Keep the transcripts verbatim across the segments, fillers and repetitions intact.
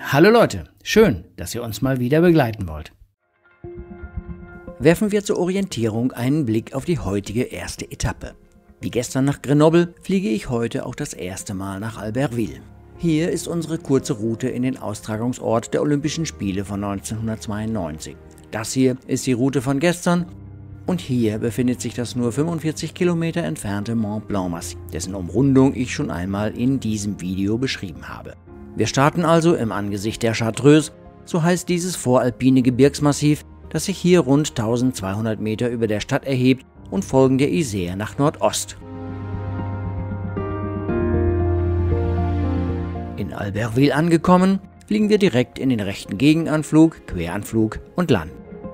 Hallo Leute, schön, dass ihr uns mal wieder begleiten wollt. Werfen wir zur Orientierung einen Blick auf die heutige erste Etappe. Wie gestern nach Grenoble fliege ich heute auch das erste Mal nach Albertville. Hier ist unsere kurze Route in den Austragungsort der Olympischen Spiele von neunzehnhundertzweiundneunzig. Das hier ist die Route von gestern und hier befindet sich das nur fünfundvierzig Kilometer entfernte Mont Blanc-Massiv, dessen Umrundung ich schon einmal in diesem Video beschrieben habe. Wir starten also im Angesicht der Chartreuse, so heißt dieses voralpine Gebirgsmassiv, das sich hier rund eintausendzweihundert Meter über der Stadt erhebt, und folgen der Isère nach Nordost. In Albertville angekommen, fliegen wir direkt in den rechten Gegenanflug, Queranflug und landen.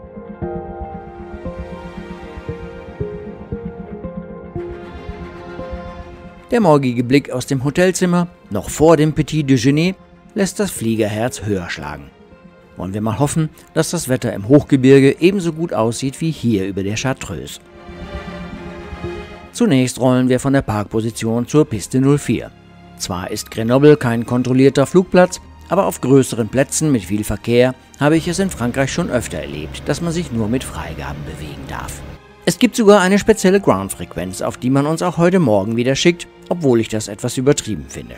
Der morgige Blick aus dem Hotelzimmer, noch vor dem Petit Déjeuner, lässt das Fliegerherz höher schlagen. Wollen wir mal hoffen, dass das Wetter im Hochgebirge ebenso gut aussieht wie hier über der Chartreuse. Zunächst rollen wir von der Parkposition zur Piste null vier. Zwar ist Grenoble kein kontrollierter Flugplatz, aber auf größeren Plätzen mit viel Verkehr habe ich es in Frankreich schon öfter erlebt, dass man sich nur mit Freigaben bewegen darf. Es gibt sogar eine spezielle Ground-Frequenz, auf die man uns auch heute Morgen wieder schickt, obwohl ich das etwas übertrieben finde.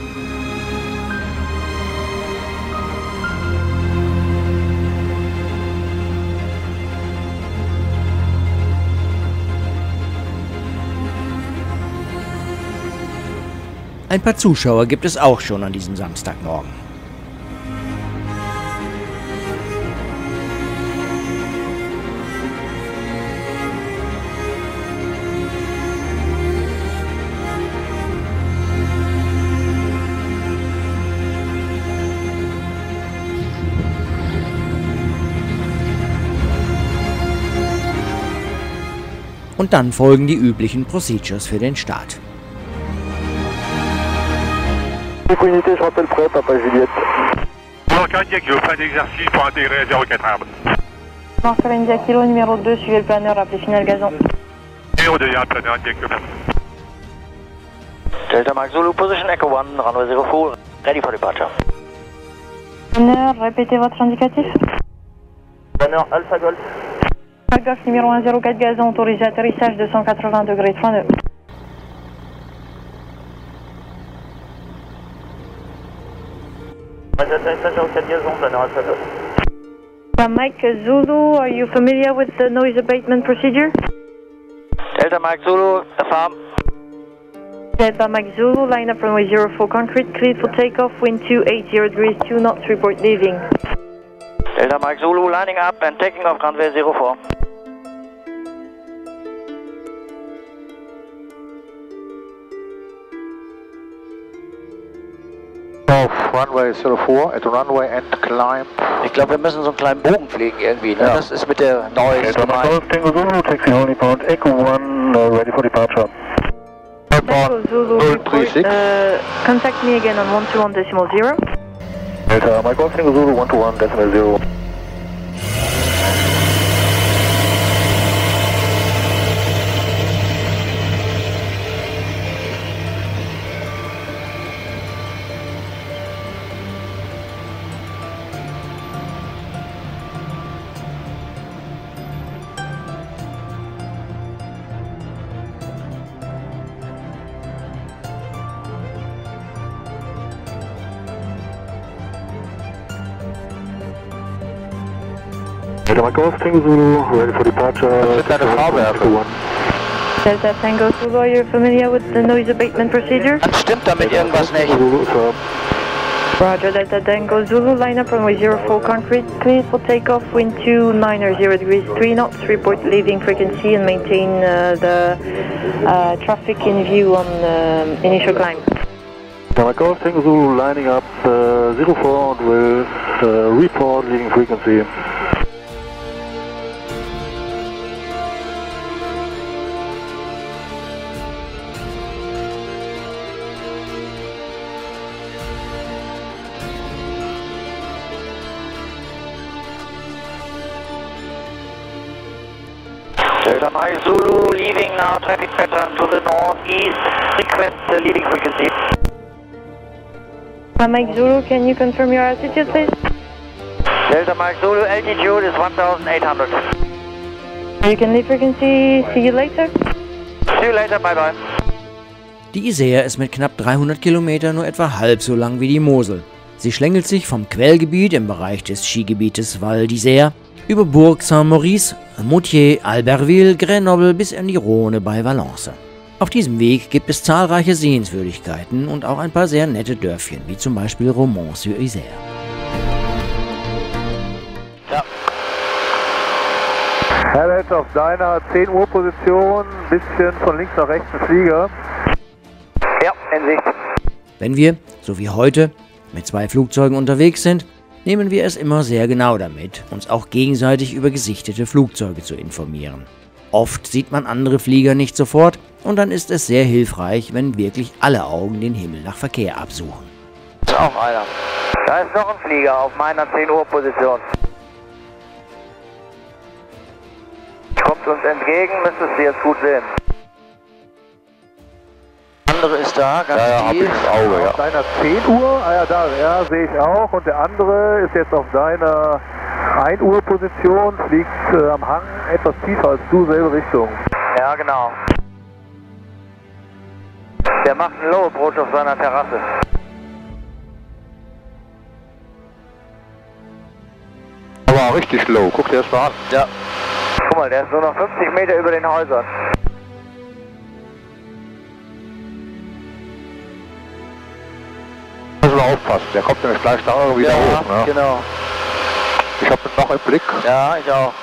Ein paar Zuschauer gibt es auch schon an diesem Samstagmorgen. Und dann folgen die üblichen Procedures für den Start. Unité, je rappelle prêt, Papa Juliette. Marcel India Kilo, fin d'exercice pour intégrer zéro quatre Arbre. Marcel India Kilo, numéro deux, suivez le planeur, appelez final gazon. Numéro deux, il y a un planeur India Kilo. Delta Mike Zulu, position Echo one, runway zero four, ready for departure. Planeur, répétez votre indicatif. Planeur Alpha Golf. Alpha Golf, numéro un zéro quatre gazon, autorisé atterrissage deux cent quatre-vingts degrés trente-deux. Atterrissage zéro quatre gazon, planeur Alpha Golf. Mike Zulu, are you familiar with the noise abatement procedure? Delta Mike Zulu, affirm. Delta Mike Zulu, line up runway zero four concrete, cleared for takeoff, wind two eighty degrees, two knots, report leaving. Delta Mike Zulu, lining up and taking off runway zero four. Auf Runway zero four, at runway and climb. Ich glaube, wir müssen so einen kleinen Bogen fliegen irgendwie, ne? Ja. Das ist mit der Noise Delta gemeint. Golf, Tango Zulu, taxi holding point, Echo one, uh, ready for departure. Tango Zulu, null report, drei sechs. uh, contact me again on one two one decimal zero. Delta Mike Golf, Tango Zulu, one two one decimal zero. Delta Mike Golf, Tango Zulu, ready for departure. Das sind deine Fahrwerke. Delta Tango Zulu, are you familiar with the noise abatement procedure? Dann stimmt damit irgendwas nicht. Zulu, affirm. Roger, Delta Tango Zulu, line up runway zero four concrete, cleared for takeoff, wind two nine zero degrees, three knots, report leaving frequency and maintain uh, the uh, traffic in view on um, initial climb. Delta Mike Golf, Tango Zulu, lining up uh, zero four and will uh, report leading frequency. Delta Mike Zulu, leaving now traffic pattern to the northeast, request the leading frequency. Uh, Mike Zulu, can you confirm your altitude, please? Delta Mike Zulu, altitude is one thousand eight hundred. You can leave frequency. See you later. See you later, bye bye. Die Isère ist mit knapp dreihundert Kilometern nur etwa halb so lang wie die Mosel. Sie schlängelt sich vom Quellgebiet im Bereich des Skigebietes Val d'Isère über Bourg Saint-Maurice, Moutier, Albertville, Grenoble bis in die Rhône bei Valence. Auf diesem Weg gibt es zahlreiche Sehenswürdigkeiten und auch ein paar sehr nette Dörfchen, wie zum Beispiel Romans-sur-Isère. Ja. Herbert, auf deiner zehn Uhr Position, bisschen von links nach rechts ein Flieger. Ja, in Sicht. Wenn wir, so wie heute, mit zwei Flugzeugen unterwegs sind, nehmen wir es immer sehr genau damit, uns auch gegenseitig über gesichtete Flugzeuge zu informieren. Oft sieht man andere Flieger nicht sofort und dann ist es sehr hilfreich, wenn wirklich alle Augen den Himmel nach Verkehr absuchen. Ist auch einer. Da ist noch ein Flieger auf meiner zehn Uhr Position. Kommt uns entgegen, müsstest du jetzt gut sehen. Der andere ist da, ganz Ja, ja, hab ich tief. das Auge, ja. Auf deiner zehn Uhr, ah ja, da, ja, sehe ich auch. Und der andere ist jetzt auf deiner ein Uhr Position, fliegt äh, am Hang etwas tiefer als du, selbe Richtung. Ja, genau. Der macht ein Low Approach auf seiner Terrasse. Aber richtig low, guck dir das mal an. Ja. Guck mal, der ist nur noch fünfzig Meter über den Häusern. Müssen wir aufpassen, der kommt nämlich gleich da wieder hoch. Ne? Genau. Ich habe ihn noch im Blick. Ja, ich auch.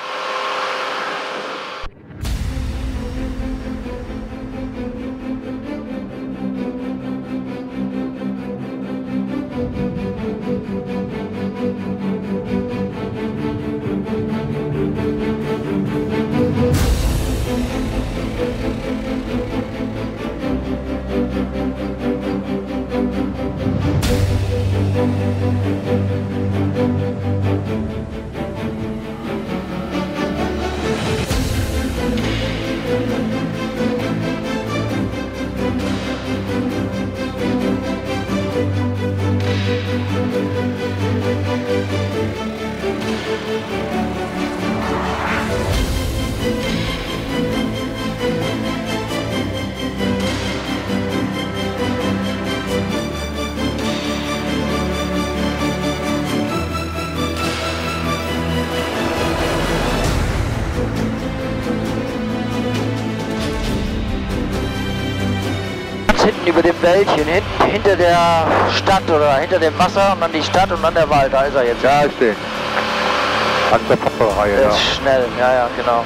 Hinten über dem Wäldchen, hinten, hinter der Stadt oder hinter dem Wasser und dann die Stadt und dann der Wald, da ist er jetzt. Ja, ich sehe. An der Popperreihe, Der ja. ist schnell, ja, ja, genau.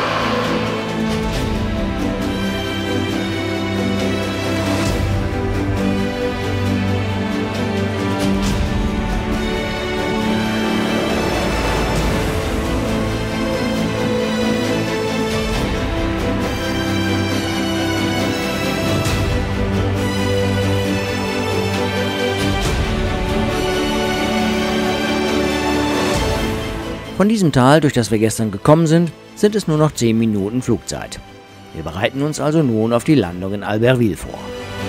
Von diesem Tal, durch das wir gestern gekommen sind, sind es nur noch zehn Minuten Flugzeit. Wir bereiten uns also nun auf die Landung in Albertville vor.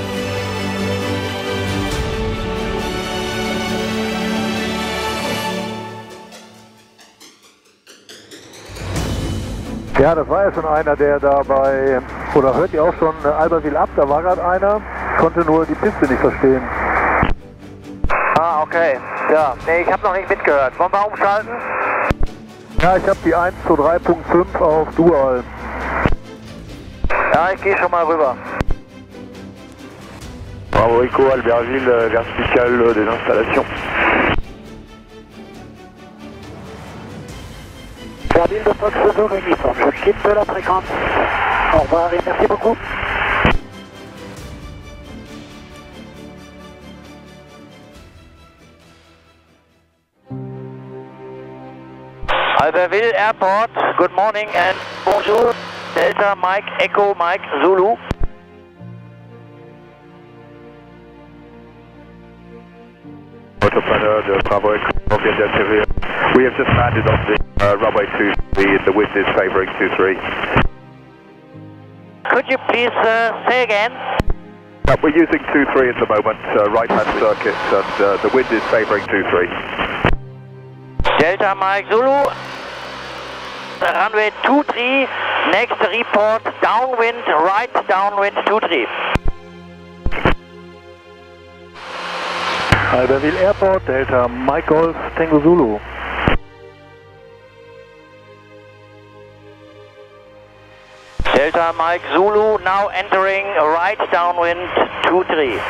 Ja, das war ja schon einer, der da bei, oder hört ihr auch schon Albertville ab, da war gerade einer, konnte nur die Piste nicht verstehen. Ah, okay. Ja, nee, ich habe noch nicht mitgehört. Wollen wir umschalten? Ja, ich habe die eins zu drei Punkt fünf auf Dual. Ja, ich gehe schon mal rüber. Bravo Echo, Albertville, vertical des installations. Albertville de Fox deux uniforme, je quitte la fréquence. Au revoir et merci beaucoup. Albertville Airport, good morning and bonjour. Delta Mike Echo Mike Zulu. Autopilot de Bravo Echo, on vient d'atterrir. We have just landed on the uh, runway two three, the wind is favouring two three. Could you please uh, say again? Uh, we're using two three at the moment, uh, right-hand circuit, and uh, the wind is favouring two three. Delta Mike Zulu, runway two three, next report, downwind, right downwind two three. Albertville Airport, Delta Mike Golf, Tango Zulu. Delta Mike Zulu, now entering right downwind two three.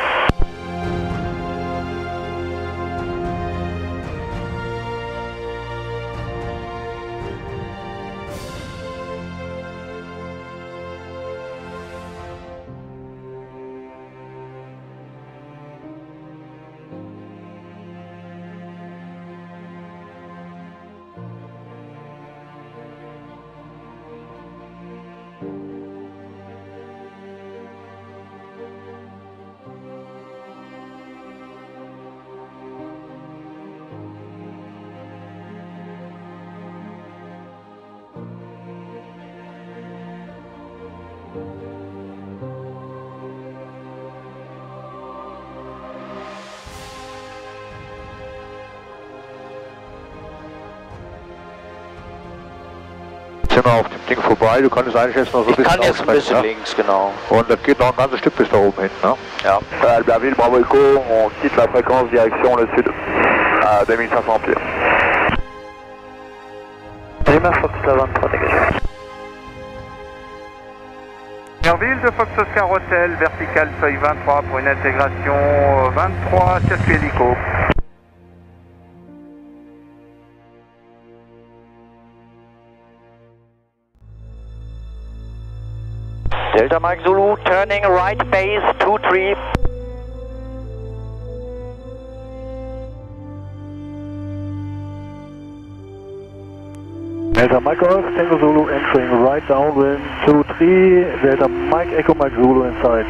Sind wir auf dem Ding vorbei, du kannst eigentlich jetzt noch so ein Ich bisschen kann jetzt ein bisschen ne? links, genau. Und das geht noch ein ganzes Stück bis da oben hin, ne? Ja. Albertville, Bravo Echo, on quitte la fréquence direction le sud, à deux mille cinq cents pieds. Lima Foxtrot vingt-trois, dégagé. Albertville de Fox Oscar Hotel, vertical seuil vingt-trois pour une intégration vingt-trois, circuit hélico. Delta Mike Zulu, turning right base two three. Delta Mike Golf, Tango Zulu, entering right downwind two three, Delta Mike Echo Mike Zulu inside.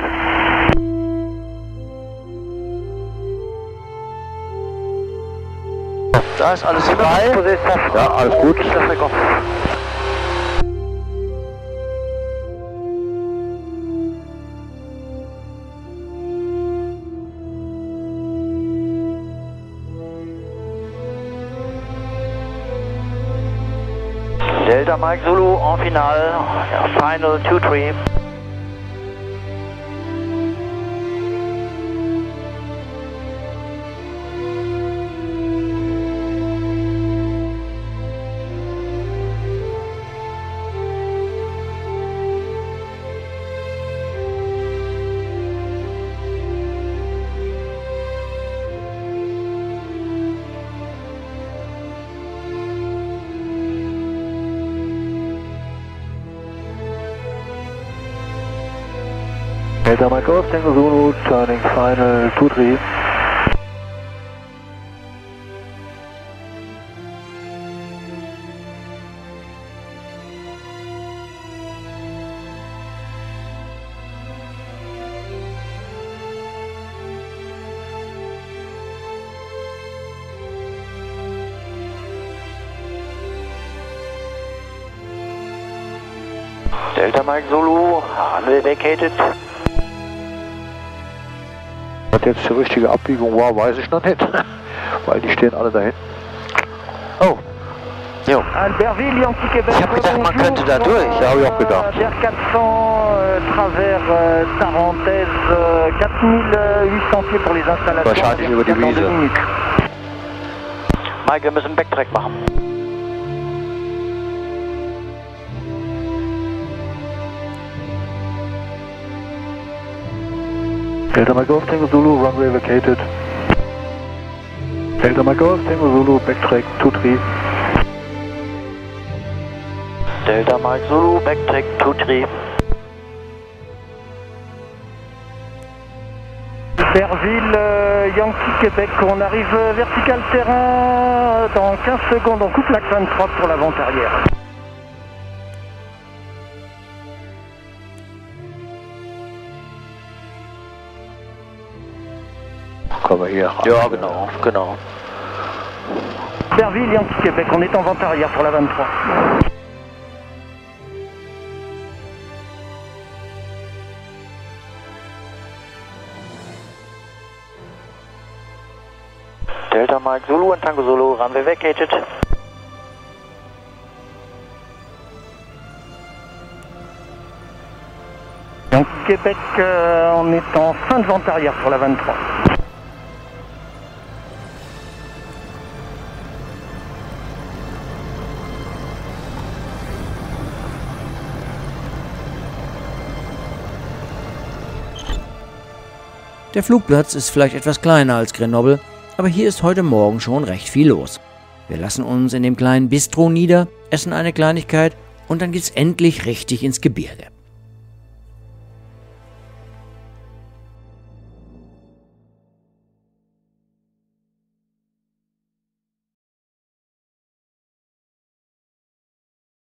Da ist alles frei. Ja, alles gut. Delta Mike Zulu en finale, final two three. Delta Mike Golf, Tango Zulu, turning final two three. Delta Mike Zulu, runway vacated. Was jetzt die richtige Abbiegung war, weiß ich noch nicht. Weil die stehen alle da hinten. Oh. Jo. Albertville, Yankee Québec. Ich hab gedacht, man könnte da durch. Ja, habe ich auch gedacht. Der quatre cents, euh, travers euh, Tarentaise, euh, quatre mille huit cents pieds pour les installations. Wahrscheinlich über die Wiese. Mike, wir müssen Backtrack machen. Delta Mike Golf, Tango Zulu, runway vacated. Delta Mike Golf, Tango Zulu, backtrack two three. Delta Mike Zulu, backtrack two three. Albertville, euh, Yankee Québec, on arrive vertical terrain dans quinze secondes, on coupe l'axe vingt-trois pour la vente arrière. Können wir hier. Ja, genau, genau. Albertville, Yankee Québec, on est en vente arrière pour la vingt-trois. Delta Mike Zulu und Tango Zulu, runway vacated. Donc Québec, euh, on est en fin de vente arrière pour la vingt-trois. Der Flugplatz ist vielleicht etwas kleiner als Grenoble, aber hier ist heute Morgen schon recht viel los. Wir lassen uns in dem kleinen Bistro nieder, essen eine Kleinigkeit und dann geht's endlich richtig ins Gebirge.